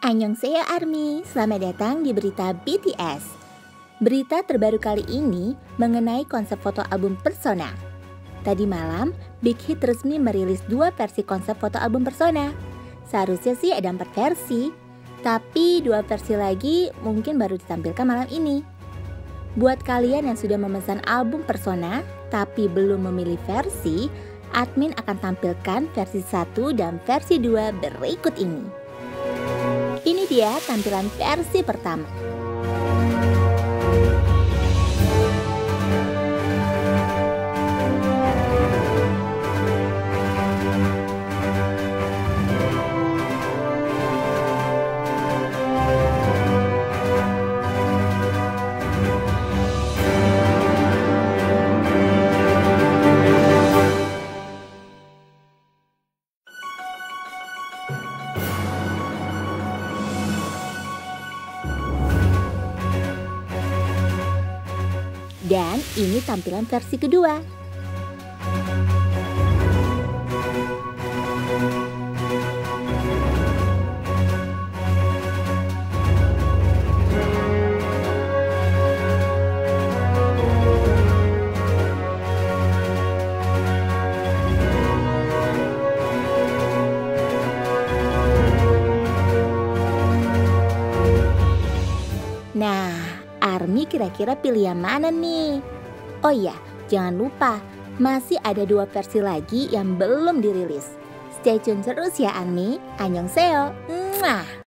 Annyeonghaseyo ARMY, selamat datang di berita BTS. Berita terbaru kali ini mengenai konsep foto album Persona. Tadi malam, Big Hit resmi merilis 2 versi konsep foto album Persona. Seharusnya sih ada 4 versi, tapi 2 versi lagi mungkin baru ditampilkan malam ini. Buat kalian yang sudah memesan album Persona tapi belum memilih versi, admin akan tampilkan versi 1 dan versi 2 berikut ini. Ini dia tampilan versi pertama. Dan ini tampilan versi kedua. Nah, ARMY kira-kira pilih yang mana nih? Oh iya, jangan lupa, masih ada 2 versi lagi yang belum dirilis. Stay tune terus ya ARMY. Annyeonghaseyo. Mwah.